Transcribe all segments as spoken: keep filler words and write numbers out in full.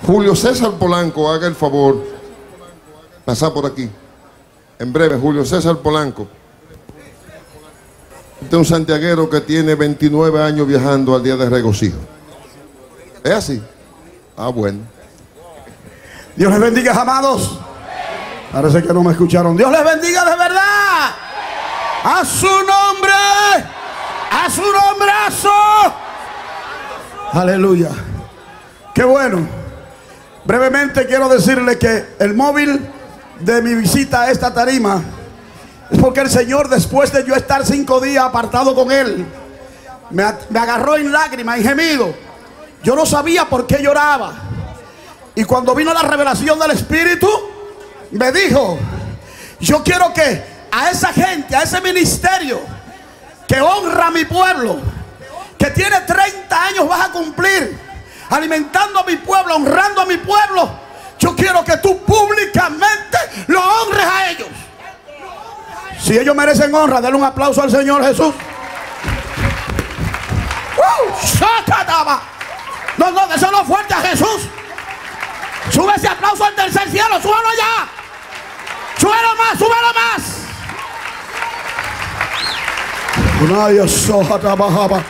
Julio César Polanco, haga el favor, pasar por aquí. En breve, Julio César Polanco. Este es un santiaguero que tiene veintinueve años viajando al día de regocijo. ¿Es así? Ah, bueno. Dios les bendiga, amados. Parece que no me escucharon. Dios les bendiga de verdad. A su nombre. A su nombrazo. Aleluya. Qué bueno. Brevemente quiero decirle que el móvil de mi visita a esta tarima es porque el Señor, después de yo estar cinco días apartado con Él, me, me agarró en lágrimas, en gemido. Yo no sabía por qué lloraba. Y cuando vino la revelación del Espíritu, me dijo: yo quiero que a esa gente, a ese ministerio que honra a mi pueblo, que tiene treinta años, vas a cumplir alimentando a mi pueblo, honrando a mi pueblo, yo quiero que tú públicamente lo honres a ellos. Si ellos merecen honra, denle un aplauso al Señor Jesús. No, no, déselo fuerte a Jesús. Sube ese aplauso al tercer cielo, súbelo allá. Súbelo más, súbelo más.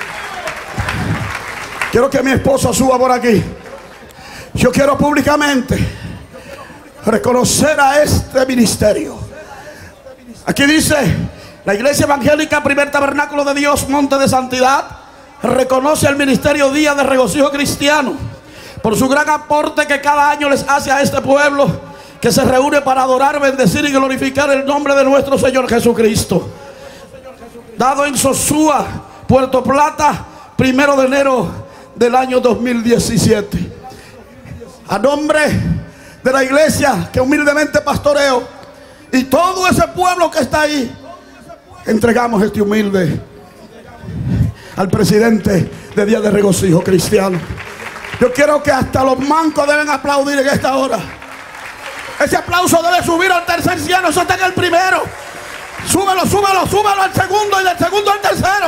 Quiero que mi esposa suba por aquí. Yo quiero públicamente reconocer a este ministerio. Aquí dice: la Iglesia Evangélica Primer Tabernáculo de Dios, Monte de Santidad, reconoce al ministerio Día de Regocijo Cristiano por su gran aporte que cada año les hace a este pueblo que se reúne para adorar, bendecir y glorificar el nombre de nuestro Señor Jesucristo. Dado en Sosúa, Puerto Plata, primero de enero del año dos mil diecisiete. A nombre de la iglesia que humildemente pastoreo y todo ese pueblo que está ahí, entregamos este humilde al presidente de Día de Regocijo Cristiano. Yo quiero que hasta los mancos deben aplaudir en esta hora. Ese aplauso debe subir al tercer cielo. Eso está en el primero. Súbelo, súbelo, súbelo al segundo, y del segundo al tercero.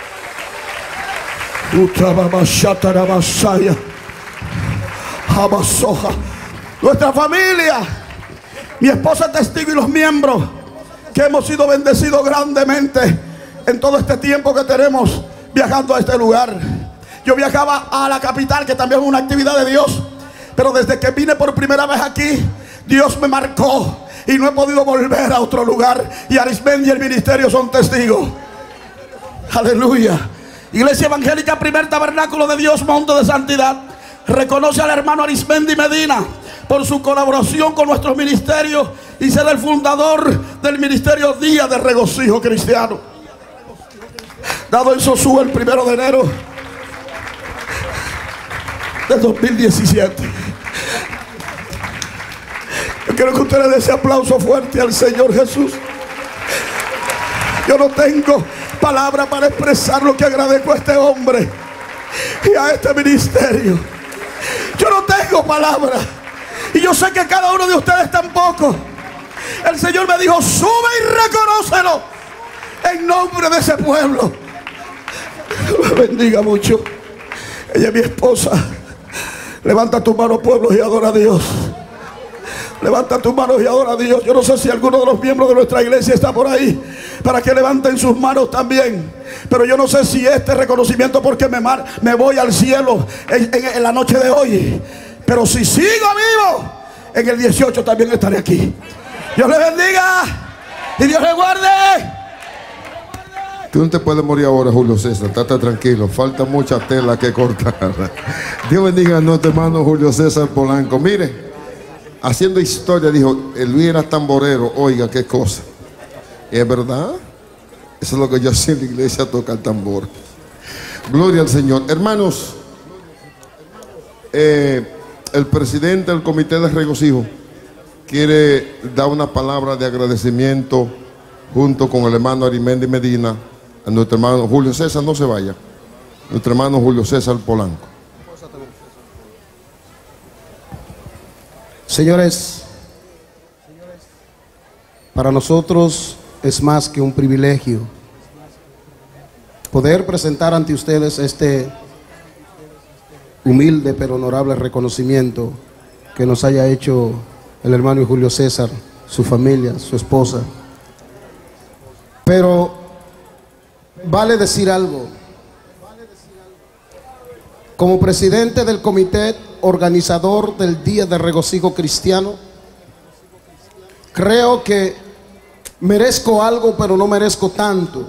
Nuestra familia, mi esposa testigo y los miembros que hemos sido bendecidos grandemente en todo este tiempo que tenemos viajando a este lugar. Yo viajaba a la capital, que también es una actividad de Dios, pero desde que vine por primera vez aquí, Dios me marcó y no he podido volver a otro lugar. Y Arismendi y el ministerio son testigos. Aleluya. Iglesia Evangélica Primer Tabernáculo de Dios, Monte de Santidad, reconoce al hermano Arismendi Medina por su colaboración con nuestros ministerios y ser el fundador del ministerio Día de Regocijo Cristiano, dado en Sosúa el primero de enero del dos mil diecisiete. Yo quiero que ustedes den ese aplauso fuerte al Señor Jesús. Yo no tengo palabra para expresar lo que agradezco a este hombre y a este ministerio. Yo no tengo palabra, y yo sé que cada uno de ustedes tampoco. El Señor me dijo: sube y reconócelo en nombre de ese pueblo. Dios la bendiga mucho. Ella es mi esposa. Levanta tus manos, pueblo, y adora a Dios. Levanta tus manos y adora a Dios. Yo no sé si alguno de los miembros de nuestra iglesia está por ahí para que levanten sus manos también. Pero yo no sé si este reconocimiento, porque me, mar, me voy al cielo en, en, en la noche de hoy. Pero si sigo vivo, en el dieciocho también estaré aquí. Dios le bendiga y Dios le guarde. Tú no te puedes morir ahora, Julio César. Estate tranquilo. Falta mucha tela que cortar. Dios bendiga a nuestro hermano Julio César Polanco. Mire, haciendo historia, dijo: Luis era tamborero. Oiga, qué cosa. Es verdad. Eso es lo que yo hacía en la iglesia, tocar tambor. Gloria al Señor. Hermanos, eh, el presidente del Comité de Regocijo quiere dar una palabra de agradecimiento junto con el hermano Arismendi Medina a nuestro hermano Julio César. No se vaya. Nuestro hermano Julio César Polanco. Señores, para nosotros es más que un privilegio poder presentar ante ustedes este humilde pero honorable reconocimiento que nos haya hecho el hermano Julio César, su familia, su esposa. Pero vale decir algo. Como presidente del comité organizador del Día de Regocijo Cristiano, creo que merezco algo, pero no merezco tanto.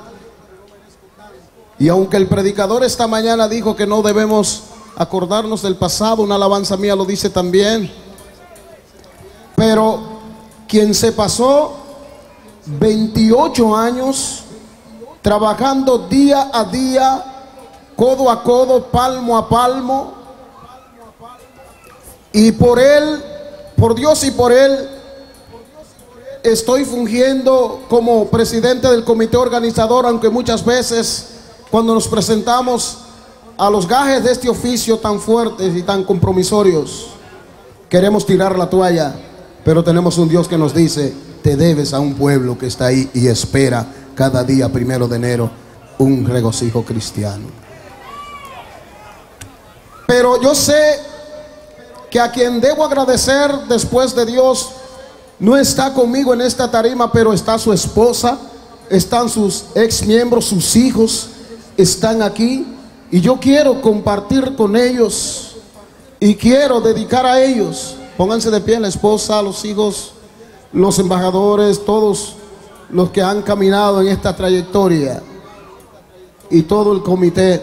Y aunque el predicador esta mañana dijo que no debemos acordarnos del pasado, una alabanza mía lo dice también, pero quien se pasó veintiocho años trabajando día a día, codo a codo, palmo a palmo, y por él, por Dios y por él, estoy fungiendo como presidente del comité organizador, aunque muchas veces cuando nos presentamos a los gajes de este oficio tan fuertes y tan compromisorios, queremos tirar la toalla, pero tenemos un Dios que nos dice: te debes a un pueblo que está ahí y espera cada día primero de enero un regocijo cristiano. Pero yo sé que a quien debo agradecer después de Dios no está conmigo en esta tarima, pero está su esposa, están sus ex miembros, sus hijos están aquí, y yo quiero compartir con ellos y quiero dedicar a ellos. Pónganse de pie, la esposa, los hijos, los embajadores, todos los que han caminado en esta trayectoria y todo el comité.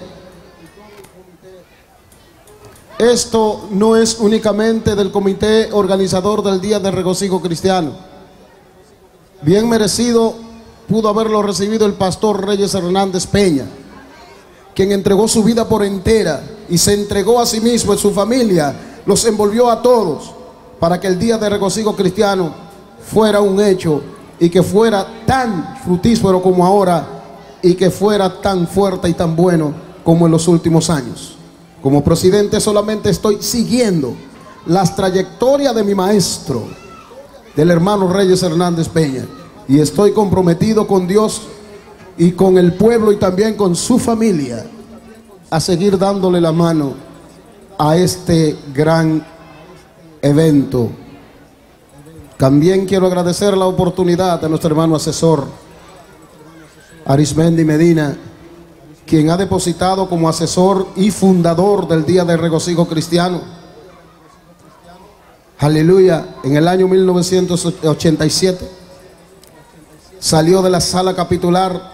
Esto no es únicamente del comité organizador del Día de Regocijo Cristiano. Bien merecido pudo haberlo recibido el pastor Reyes Hernández Peña, quien entregó su vida por entera y se entregó a sí mismo y su familia, los envolvió a todos para que el Día de Regocijo Cristiano fuera un hecho y que fuera tan fructífero como ahora y que fuera tan fuerte y tan bueno como en los últimos años. Como presidente solamente estoy siguiendo las trayectorias de mi maestro, del hermano Reyes Hernández Peña, y estoy comprometido con Dios y con el pueblo y también con su familia a seguir dándole la mano a este gran evento. También quiero agradecer la oportunidad a nuestro hermano asesor Arismendi Medina, quien ha depositado como asesor y fundador del Día de Regocijo Cristiano. Aleluya. En el año mil novecientos ochenta y siete salió de la sala capitular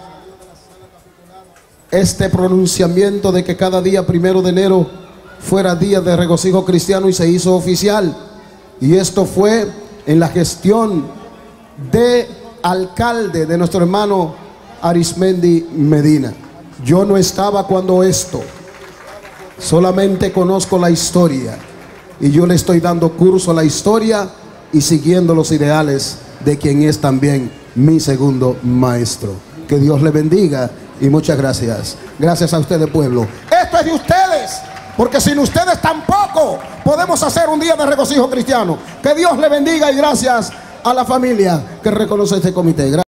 este pronunciamiento de que cada día primero de enero fuera Día de Regocijo Cristiano, y se hizo oficial. Y esto fue en la gestión de alcalde de nuestro hermano Arismendi Medina. Yo no estaba cuando esto, solamente conozco la historia, y yo le estoy dando curso a la historia y siguiendo los ideales de quien es también mi segundo maestro. Que Dios le bendiga y muchas gracias. Gracias a ustedes, pueblo. Esto es de ustedes, porque sin ustedes tampoco podemos hacer un Día de Regocijo Cristiano. Que Dios le bendiga y gracias a la familia que reconoce este comité. Gracias.